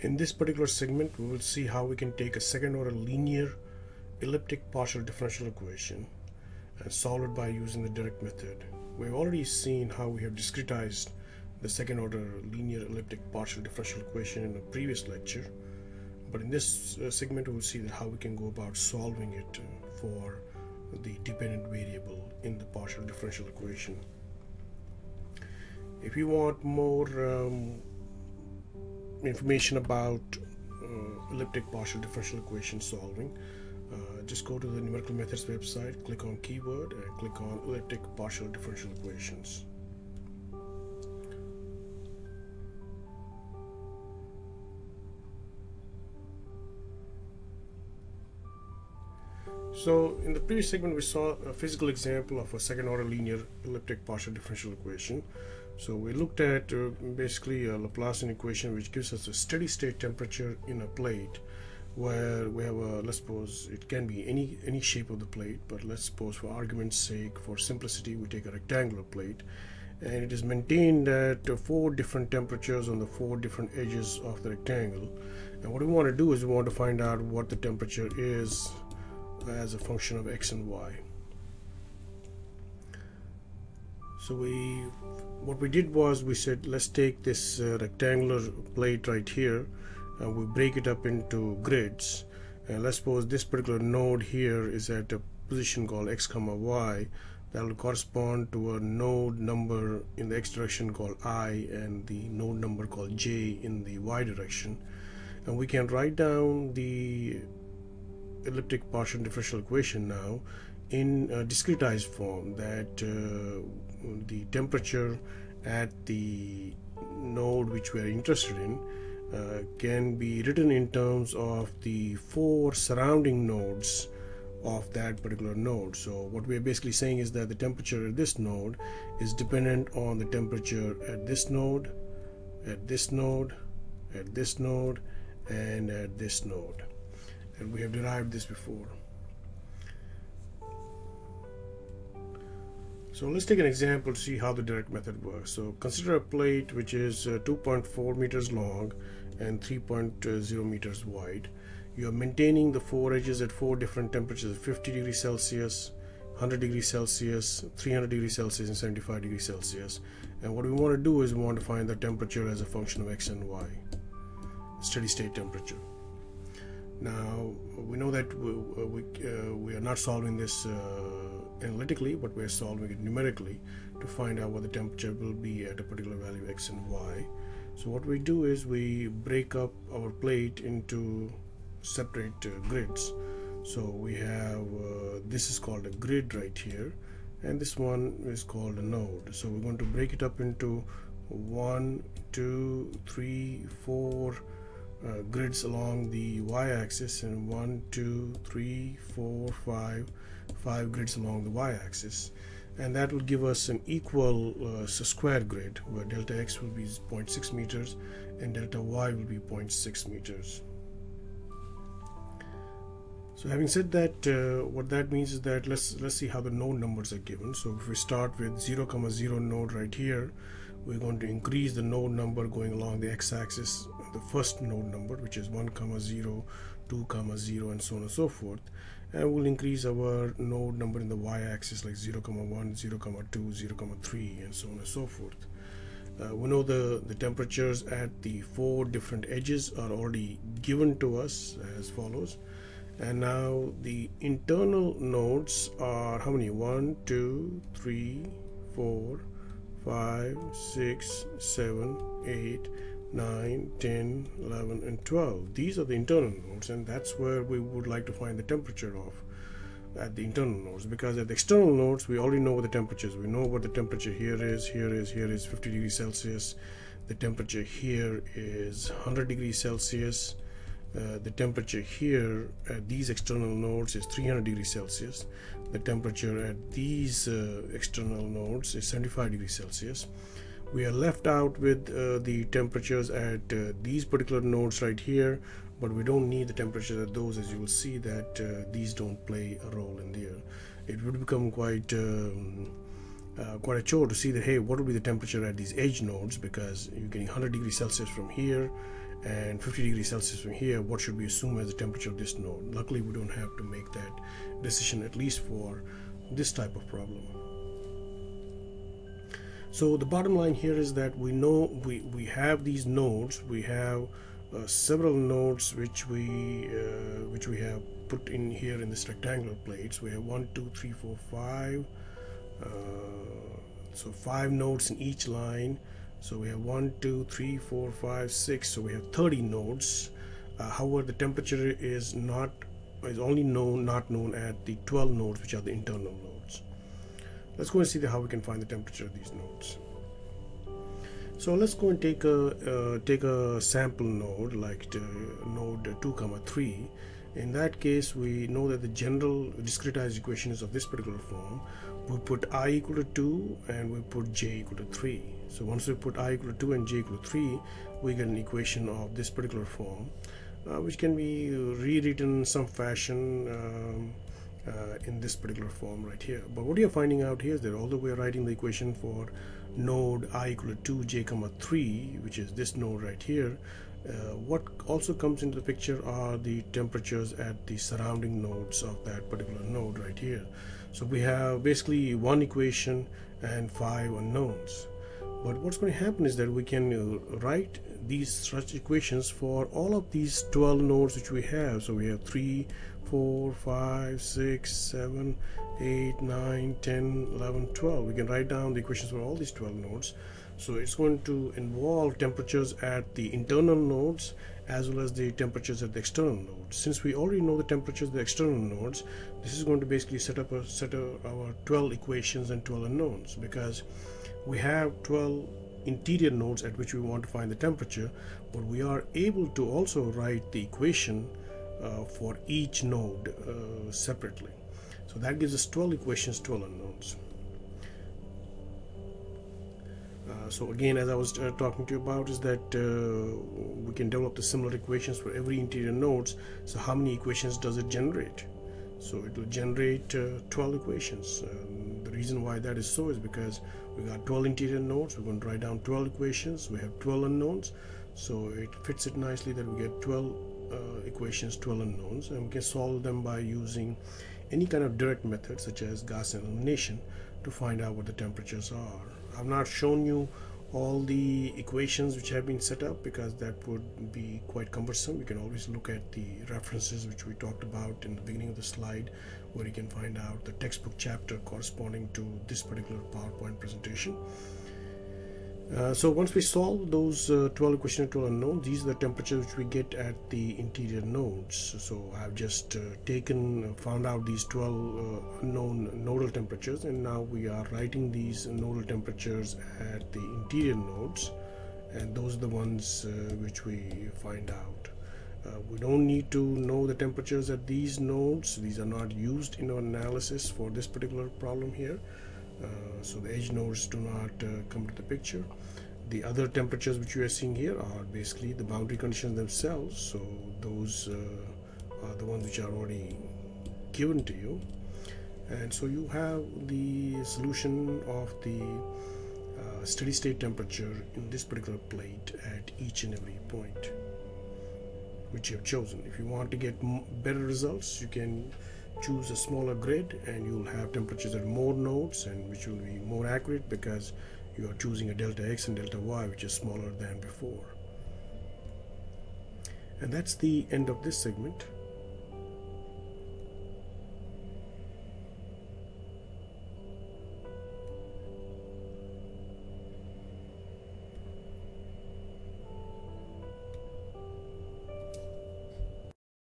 In this particular segment, we will see how we can take a second order linear elliptic partial differential equation and solve it by using the direct method. We've already seen how we have discretized the second order linear elliptic partial differential equation in a previous lecture, but in this segment we will see that how we can go about solving it for the dependent variable in the partial differential equation. If you want more information about elliptic partial differential equation solving, just go to the Numerical Methods website, click on keyword and click on elliptic partial differential equations. So in the previous segment we saw a physical example of a second order linear elliptic partial differential equation. So we looked at basically a Laplacian equation which gives us a steady state temperature in a plate where we have a, let's suppose it can be any shape of the plate, but let's suppose for argument's sake, for simplicity, we take a rectangular plate, and it is maintained at 4 different temperatures on the 4 different edges of the rectangle. And what we want to do is we want to find out what the temperature is as a function of x and y. So what we did was we said, let's take this rectangular plate right here and we break it up into grids, and let's suppose this particular node here is at a position called x comma y. That will correspond to a node number in the x direction called I and the node number called j in the y direction. And we can write down the elliptic partial differential equation now in a discretized form, that the temperature at the node which we are interested in can be written in terms of the 4 surrounding nodes of that particular node. So what we are basically saying is that the temperature at this node is dependent on the temperature at this node, at this node, at this node, and at this node. And we have derived this before. So let's take an example to see how the direct method works. So consider a plate which is 2.4 meters long and 3.0 meters wide. You are maintaining the 4 edges at 4 different temperatures of 50 degrees Celsius, 100 degrees Celsius, 300 degrees Celsius, and 75 degrees Celsius. And what we want to do is we want to find the temperature as a function of x and y, steady state temperature. Now we know that we are not solving this analytically, but we are solving it numerically to find out what the temperature will be at a particular value x and y. So what we do is we break up our plate into separate grids. So we have this is called a grid right here, and this one is called a node. So we're going to break it up into 1, 2, 3, 4 grids along the y-axis, and 1, 2, 3, 4, 5 grids along the y-axis, and that will give us an equal square grid where delta x will be 0.6 meters and delta y will be 0.6 meters. So having said that, what that means is that let's see how the node numbers are given. So if we start with 0, 0 node right here, we're going to increase the node number going along the x-axis, the first node number, which is 1, 0, 2, 0, and so on and so forth, and we'll increase our node number in the y-axis like 0, 1, 0, 2, 0, 3, and so on and so forth. We know the temperatures at the 4 different edges are already given to us as follows. And now the internal nodes are how many? 1, 2, 3, 4, 5, 6, 7, 8, 9, 10, 11, and 12. These are the internal nodes, and that's where we would like to find the temperature of at the internal nodes, because at the external nodes we already know what the temperature is. We know what the temperature here is 50 degrees Celsius. The temperature here is 100 degrees Celsius. The temperature here at these external nodes is 300 degrees Celsius. The temperature at these external nodes is 75 degrees Celsius. We are left out with the temperatures at these particular nodes right here, but we don't need the temperature at those, as you will see that these don't play a role in there. It would become quite a chore to see that, hey, what would be the temperature at these edge nodes, because you're getting 100 degrees Celsius from here and 50 degrees Celsius from here, what should we assume as the temperature of this node? Luckily we don't have to make that decision, at least for this type of problem. So the bottom line here is that we know we have these nodes. We have several nodes which we have put in here in this rectangular plates. We have 1, 2, 3, 4, 5. So 5 nodes in each line. So we have 1, 2, 3, 4, 5, 6. So we have 30 nodes. However, the temperature is only not known at the 12 nodes, which are the internal nodes. Let's go and see how we can find the temperature of these nodes. So let's go and take a sample node like node 2, 3. In that case, we know that the general discretized equation is of this particular form. We put I equal to 2 and we put j equal to 3. So once we put I equal to 2 and j equal to 3, we get an equation of this particular form, which can be rewritten in some fashion in this particular form right here. But what you're finding out here is that although we are writing the equation for node I equal to 2, j, 3, which is this node right here, what also comes into the picture are the temperatures at the surrounding nodes of that particular node right here. So we have basically one equation and 5 unknowns. But what's going to happen is that we can write these such equations for all of these 12 nodes which we have. So we have 3, 4, 5, 6, 7, 8, 9, 10, 11, 12. We can write down the equations for all these 12 nodes. So it's going to involve temperatures at the internal nodes as well as the temperatures at the external nodes. Since we already know the temperatures of the external nodes, this is going to basically set up our 12 equations and 12 unknowns, because we have 12 interior nodes at which we want to find the temperature, but we are able to also write the equation for each node separately. So that gives us 12 equations, 12 unknowns. So again, as I was talking to you about, is that we can develop the similar equations for every interior nodes. So how many equations does it generate? So it will generate 12 equations. The reason why that is so is because we got 12 interior nodes. We're going to write down 12 equations. We have 12 unknowns. So it fits it nicely that we get 12 equations, 12 unknowns, and we can solve them by using any kind of direct method such as Gaussian elimination to find out what the temperatures are. I've not shown you all the equations which have been set up because that would be quite cumbersome. You can always look at the references which we talked about in the beginning of the slide, where you can find out the textbook chapter corresponding to this particular PowerPoint presentation. So once we solve those 12 equations and 12 unknowns, these are the temperatures which we get at the interior nodes. So I've just found out these 12 unknown nodal temperatures, and now we are writing these nodal temperatures at the interior nodes, and those are the ones which we find out. We don't need to know the temperatures at these nodes. These are not used in our analysis for this particular problem here. So the edge nodes do not come to the picture. The other temperatures which you are seeing here are basically the boundary conditions themselves. So those are the ones which are already given to you. And so you have the solution of the steady state temperature in this particular plate at each and every point which you have chosen. If you want to get better results, you can choose a smaller grid and you'll have temperatures at more nodes, and which will be more accurate because you are choosing a delta X and delta Y which is smaller than before. And that's the end of this segment.